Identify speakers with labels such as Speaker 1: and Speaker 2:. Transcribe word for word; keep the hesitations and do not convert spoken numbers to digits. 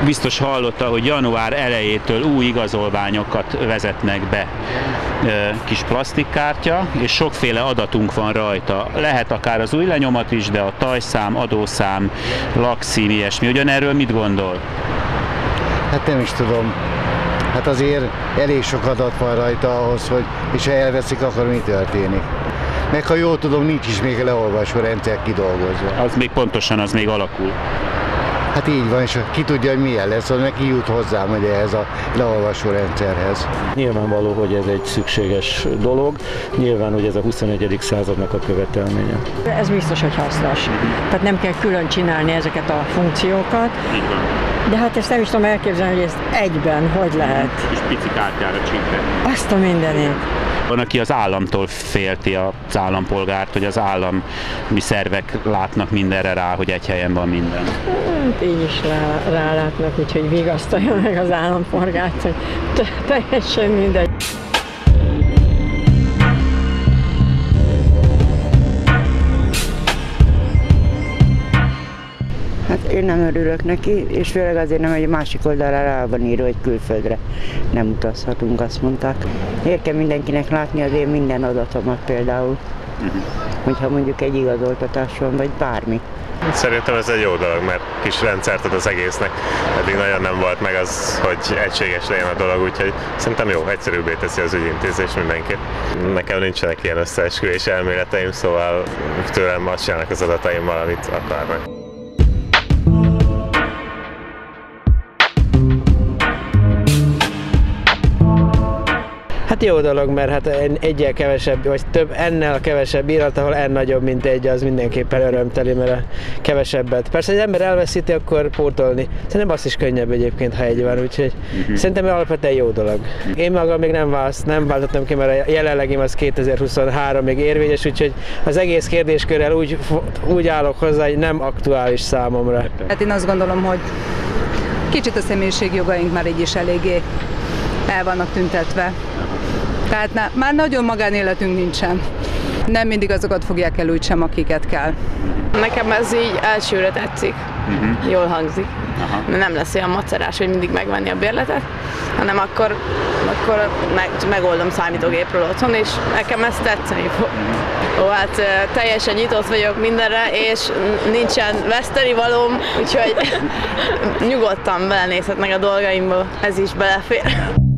Speaker 1: biztos hallotta, hogy január elejétől új igazolványokat vezetnek be. Kis plastikkártya, és sokféle adatunk van rajta. Lehet akár az új lenyomat is, de a tajszám, adószám, lakszín, ilyesmi. Ugyanerről mit gondol?
Speaker 2: Hát nem is tudom. Hát azért elég sok adat van rajta ahhoz, hogy és ha elveszik, akkor mi történik. Meg ha jól tudom, nincs is még a leolvasó rendszer kidolgozva.
Speaker 1: Az még pontosan, az még alakul.
Speaker 2: Hát így van, és ki tudja, hogy milyen lesz, az neki jut hozzá majd ehhez a leolvasó rendszerhez.
Speaker 3: Nyilvánvaló, hogy ez egy szükséges dolog, nyilván, hogy ez a huszonegyedik századnak a követelménye.
Speaker 4: Ez biztos, hogy hasznos. Tehát nem kell külön csinálni ezeket a funkciókat, de hát ezt nem is tudom elképzelni, hogy ezt egyben hogy lehet.
Speaker 1: És pici kártyára csípni.
Speaker 4: Azt a mindenét.
Speaker 1: Van, aki az államtól félti az állampolgárt, hogy az állami szervek látnak mindenre rá, hogy egy helyen van minden.
Speaker 4: Hát így is rá, rálátnak, úgyhogy vigasztalja meg az állampolgárt, hogy teljesen mindegy.
Speaker 5: Hát én nem örülök neki, és főleg azért nem, hogy a másik oldalra rá van írva, hogy külföldre nem utazhatunk, azt mondták. Miért kell mindenkinek látni az én minden adatomat például, uh-huh. hogyha mondjuk egy igazoltatás van, vagy bármi.
Speaker 6: Szerintem ez egy jó dolog, mert kis rendszert ad az egésznek. Eddig nagyon nem volt meg az, hogy egységes legyen a dolog, úgyhogy szerintem jó, egyszerűbbé teszi az ügyintézés mindenki. Nekem nincsenek ilyen összeesküvés elméleteim, szóval tőlem azt csinálnak az adataimmal, amit akarnak.
Speaker 7: Hát jó dolog, mert hát egyel kevesebb, vagy több ennel kevesebb írat, ahol n nagyobb, mint egy, az mindenképpen örömteli, mert a kevesebbet. Persze, ha egy ember elveszíti, akkor pótolni. Szerintem az is könnyebb egyébként, ha egy van, úgyhogy uh-huh. szerintem alapvetően jó dolog. Én magam még nem, válsz, nem váltottam ki, mert a jelenlegim az kétezer-huszonhárom még érvényes, úgyhogy az egész kérdéskörrel úgy, úgy állok hozzá, hogy nem aktuális számomra.
Speaker 8: Hát én azt gondolom, hogy kicsit a személyiségjogaink már így is eléggé el vannak tüntetve. Tehát na, már nagyon magánéletünk nincsen. Nem mindig azokat fogják el úgysem, akiket kell.
Speaker 9: Nekem ez így elsőre tetszik. Uh-huh. Jól hangzik. Aha. Nem lesz olyan macerás, hogy mindig megvenni a bérletet, hanem akkor, akkor meg, megoldom számítógépről otthon, és nekem ez tetszeni fog. Ó, hát teljesen nyitott vagyok mindenre, és nincsen vesztenivalóm, úgyhogy nyugodtan belenézhetnek a dolgaimba, ez is belefér.